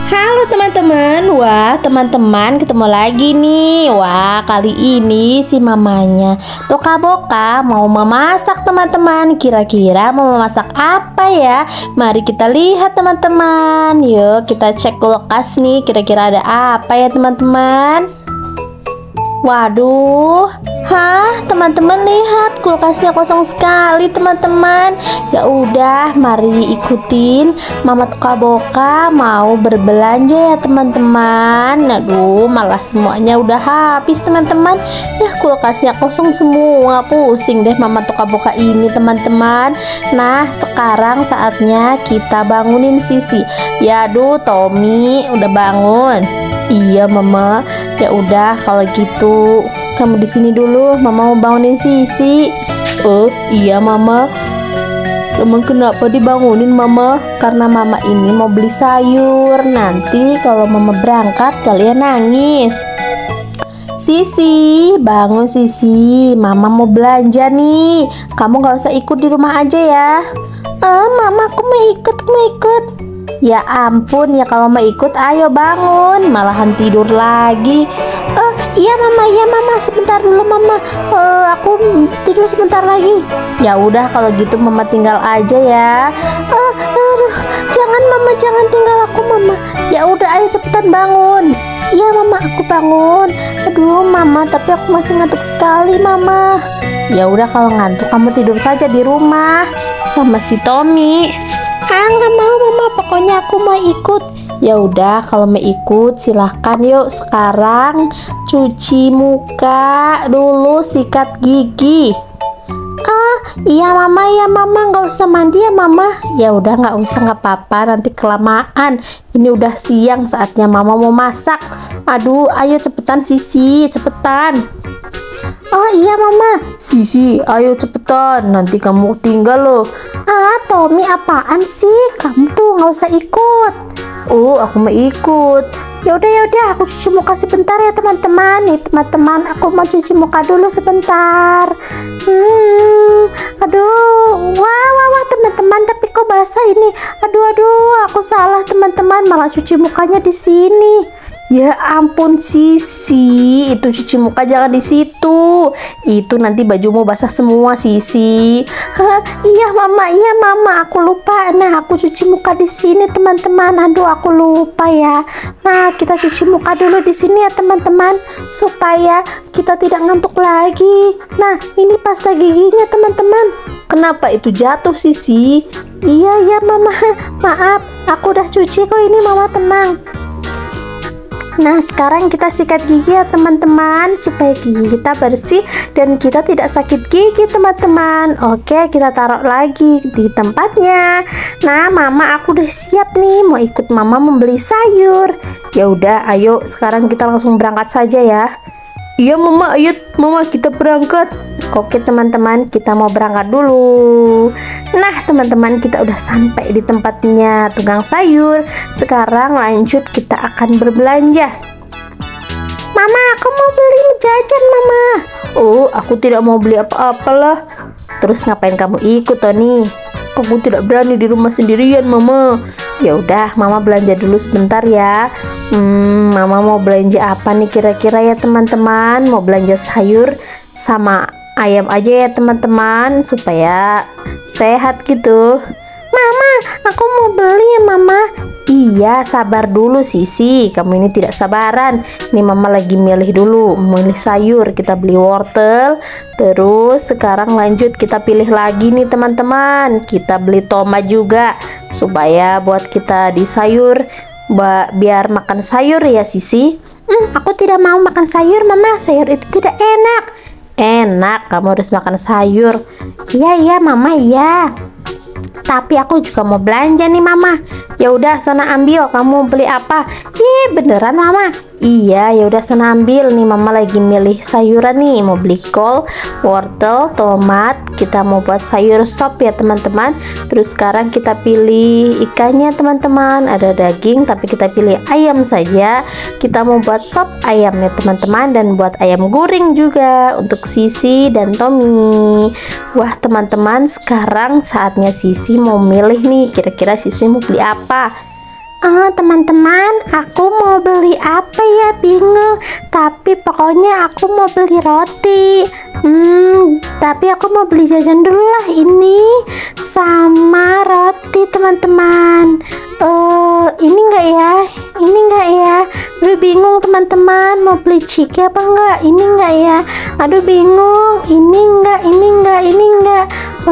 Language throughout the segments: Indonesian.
Halo teman-teman, wah teman-teman ketemu lagi nih. Wah kali ini si mamanya Toka Boka mau memasak teman-teman. Kira-kira mau memasak apa ya? Mari kita lihat teman-teman. Yuk kita cek kulkas nih, kira-kira ada apa ya teman-teman. Waduh, teman-teman lihat kulkasnya kosong sekali teman-teman. Ya udah, mari ikutin Mama Toka Boka mau berbelanja ya teman-teman. Aduh, malah semuanya udah habis teman-teman. Ya kulkasnya kosong semua, pusing deh Mama Toka Boka ini teman-teman. Nah, sekarang saatnya kita bangunin Sisi. Ya aduh, Tommy udah bangun. Iya Mama, ya udah kalau gitu kamu di sini dulu, Mama mau bangunin Sisi. Oh iya Mama. Emang kenapa dibangunin Mama? Karena Mama ini mau beli sayur. Nanti kalau Mama berangkat kalian nangis. Sisi, bangun Sisi. Mama mau belanja nih. Kamu gak usah ikut di rumah aja ya. Mama aku mau ikut. Ya ampun, ya kalau mau ikut ayo bangun, malahan tidur lagi. Iya mama, sebentar dulu mama. Aku tidur sebentar lagi. Ya udah kalau gitu mama tinggal aja ya. Aduh, jangan mama, jangan tinggal aku mama. Ya udah ayo cepetan bangun. Iya mama, aku bangun. Aduh mama, tapi aku masih ngantuk sekali mama. Ya udah kalau ngantuk kamu tidur saja di rumah sama si Tommy. Nggak mau mama, pokoknya aku mau ikut. Ya udah kalau mau ikut silahkan. Yuk sekarang cuci muka dulu, sikat gigi. Iya mama, nggak usah mandi ya mama. Ya udah nggak usah, nggak apa-apa, nanti kelamaan. Ini udah siang, saatnya mama mau masak. Aduh ayo cepetan Sisi, cepetan. Oh iya mama. Sisi ayo cepetan, nanti kamu tinggal loh. Tommy apaan sih? Kamu tuh nggak usah ikut. Oh aku mau ikut. Ya udah aku cuci muka sebentar ya teman-teman. Nih teman-teman, aku mau cuci muka dulu sebentar. Aduh, wah teman-teman, tapi kok basah ini. Aduh, aku salah teman-teman, malah cuci mukanya di sini. Ya ampun Sisi, itu cuci muka jangan di situ. Itu nanti bajumu basah semua Sisi. Iya mama, aku lupa. Nah, aku cuci muka di sini teman-teman. Aduh, aku lupa ya. Nah, kita cuci muka dulu di sini ya teman-teman, supaya kita tidak ngantuk lagi. Nah, ini pasta giginya teman-teman. Kenapa itu jatuh Sisi? Iya mama, maaf. Aku udah cuci kok ini mama, tenang. Nah sekarang kita sikat gigi ya teman-teman, supaya gigi kita bersih dan kita tidak sakit gigi teman-teman. Oke, kita taruh lagi di tempatnya. Nah mama, aku udah siap nih mau ikut mama membeli sayur. Ya udah ayo sekarang kita langsung berangkat saja ya. Iya mama, ayo mama kita berangkat. Oke teman-teman, kita mau berangkat dulu. Nah teman-teman, kita udah sampai di tempatnya tukang sayur. Sekarang lanjut, kita akan berbelanja. Mama, aku mau beli jajan mama. Oh, aku tidak mau beli apa-apa lah. Terus ngapain kamu ikut Tony? Aku tidak berani di rumah sendirian mama. Ya udah, mama belanja dulu sebentar ya. Mama mau belanja apa nih kira-kira ya teman-teman? Mau belanja sayur sama ayam aja ya teman-teman, supaya sehat gitu. Mama, aku mau beli ya mama. Iya, sabar dulu Sisi, kamu ini tidak sabaran. Nih mama lagi milih dulu, milih sayur. Kita beli wortel. Terus sekarang lanjut kita pilih lagi nih teman-teman. Kita beli tomat juga, supaya buat kita di sayur, biar makan sayur ya Sisi. Aku tidak mau makan sayur mama, sayur itu tidak enak. Enak, kamu harus makan sayur. Iya mama, iya. Tapi aku juga mau belanja nih mama. Ya udah sana ambil, kamu mau beli apa? Beneran mama? Iya, ya udah sana ambil. Nih mama lagi milih sayuran nih, mau beli kol, wortel, tomat. Kita mau buat sayur sop ya teman-teman. Terus sekarang kita pilih ikannya teman-teman. Ada daging tapi kita pilih ayam saja. Kita mau buat sop ayam ya teman-teman, dan buat ayam goreng juga untuk Sisi dan Tommy. Wah teman-teman, sekarang saatnya Sisi mau milih nih, kira-kira Sisi mau beli apa. Teman-teman, aku mau beli apa ya? Bingung. Tapi pokoknya aku mau beli roti. Tapi aku mau beli jajan dulu lah, ini sama roti teman-teman. Ini enggak ya? Ini enggak ya? Aduh bingung teman-teman, mau beli ciki apa enggak? Ini enggak ya? Aduh bingung. Ini enggak, ini enggak, ini enggak.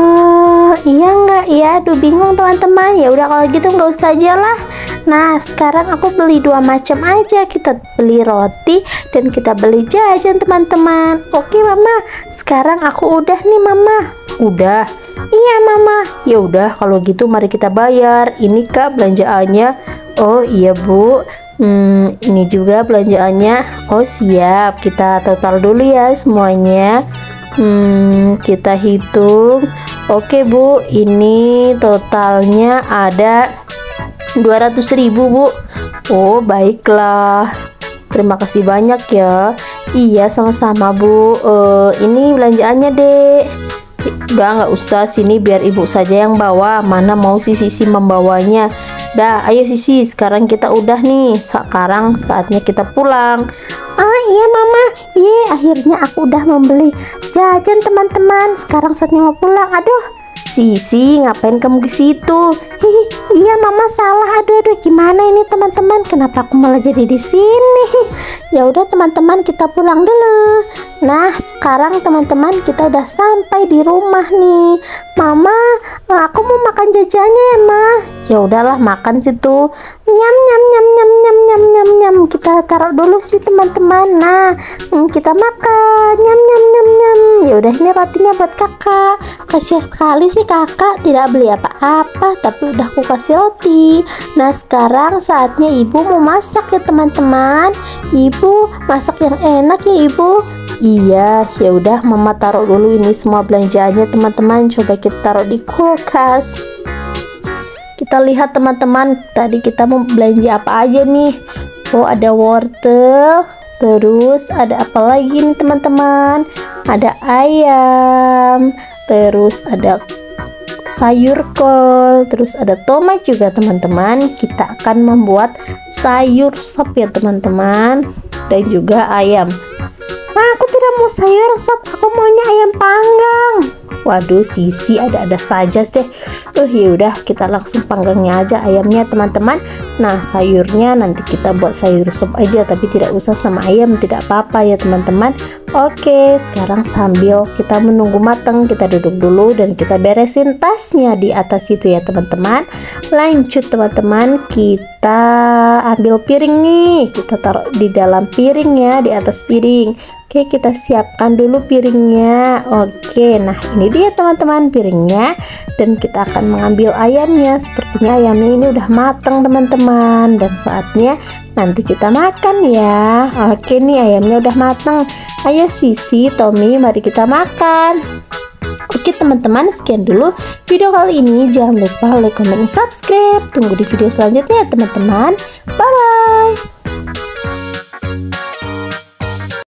Iya enggak ya? Aduh bingung teman-teman. Ya udah kalau gitu nggak usah aja lah. Nah, sekarang aku beli dua macam aja. Kita beli roti dan kita beli jajan teman-teman. Oke Mama, sekarang aku udah nih Mama. Udah? Iya Mama. Ya udah kalau gitu mari kita bayar. Ini Kak belanjaannya. Oh iya Bu. Ini juga belanjaannya. Oh siap. Kita total dulu ya semuanya. Kita hitung. Oke Bu, ini totalnya ada 200.000 Bu. Oh baiklah, terima kasih banyak ya. Iya sama-sama Bu. Ini belanjaannya Dek. Udah nggak usah, sini biar ibu saja yang bawa. Mana mau si Sisi membawanya. Dah ayo Sisi, sekarang kita udah nih. Sekarang saatnya kita pulang. Iya Mama. Akhirnya aku udah membeli jajan teman-teman. Sekarang saatnya mau pulang. Aduh Sisi, ngapain kamu ke situ? Iya Mama salah. Aduh gimana ini teman-teman? Kenapa aku malah jadi di sini? Ya udah teman-teman, kita pulang dulu. Nah, sekarang teman-teman kita udah sampai di rumah nih. Mama, aku mau makan jajannya ya, Ma. Ya udahlah, makan situ. Nyam nyam nyam nyam nyam nyam nyam nyam. Kita taruh dulu sih teman-teman. Nah, kita makan. Nyam nyam nyam nyam. Ya udah, ini rotinya buat Kakak. Kasihan sekali sih Kakak tidak beli apa-apa, tapi udah aku kasih roti. Nah, sekarang saatnya Ibu mau masak ya teman-teman. Ibu masak yang enak ya Ibu. Iya, ya udah Mama taruh dulu ini semua belanjaannya teman-teman. Coba kita taruh di kulkas. Kita lihat teman-teman, tadi kita mau belanja apa aja nih. Oh, ada wortel. Terus ada apa lagi nih teman-teman? Ada ayam. Terus ada sayur kol, terus ada tomat juga teman-teman. Kita akan membuat sayur sop ya teman-teman, dan juga ayam. Aku tidak mau sayur sop, aku maunya ayam panggang. Waduh Sisi ada-ada saja deh. Ya udah kita langsung panggangnya aja ayamnya teman-teman. Nah sayurnya nanti kita buat sayur sop aja, tapi tidak usah sama ayam, tidak apa-apa ya teman-teman. Oke, sekarang sambil kita menunggu matang, kita duduk dulu dan kita beresin tasnya di atas itu ya teman-teman. Lanjut teman-teman, kita ambil piring nih, kita taruh di dalam piring ya, di atas piring. Oke, kita siapkan dulu piringnya. Oke, nah ini dia teman-teman piringnya, dan kita akan mengambil ayamnya. Sepertinya ayamnya ini udah matang teman-teman, dan saatnya nanti kita makan ya. Oke nih, ayamnya udah matang. Ayo Sisi, Tommy, mari kita makan. Oke teman-teman, sekian dulu video kali ini. Jangan lupa like, comment, dan subscribe. Tunggu di video selanjutnya ya teman-teman. Bye.